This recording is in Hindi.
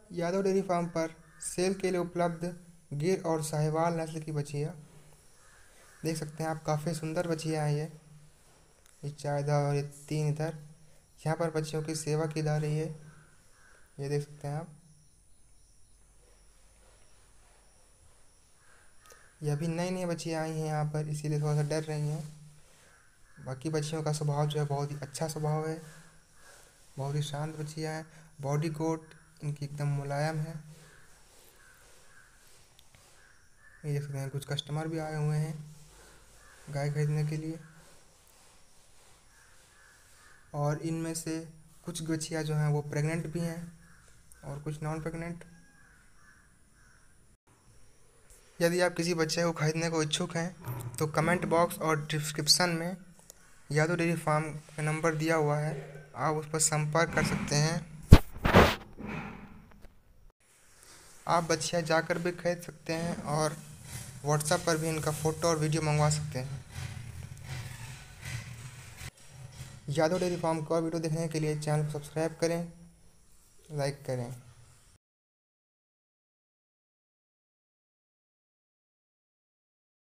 यादव डेयरी फार्म पर सेल के लिए उपलब्ध गिर और साहिवाल नस्ल की बछिया देख सकते हैं आप। काफ़ी सुंदर बछिया है ये 4 इधर और ये 3 इधर। यहाँ पर बच्चियों की सेवा की जा रही है, ये देख सकते हैं आप। ये अभी नई नई बच्चियाँ आई हैं यहाँ पर, इसीलिए थोड़ा सा डर रही हैं। बाकी बच्चियों का स्वभाव जो है बहुत ही अच्छा स्वभाव है, बहुत ही शांत बच्चियाँ हैं। बॉडी कोट इनकी एकदम मुलायम है। ये देख सकते हैं कुछ कस्टमर भी आए हुए हैं गाय खरीदने के लिए, और इनमें से कुछ बच्चियाँ जो हैं वो प्रेग्नेंट भी हैं और कुछ नॉन प्रेग्नेंट। यदि आप किसी बच्चे को खरीदने को इच्छुक हैं तो कमेंट बॉक्स और डिस्क्रिप्शन में यादव डेयरी फार्म का नंबर दिया हुआ है, आप उस पर संपर्क कर सकते हैं। आप बच्चियाँ जाकर भी खरीद सकते हैं और व्हाट्सएप पर भी इनका फ़ोटो और वीडियो मंगवा सकते हैं। यादव डेयरी फार्म का वीडियो देखने के लिए चैनल को सब्सक्राइब करें, लाइक करें।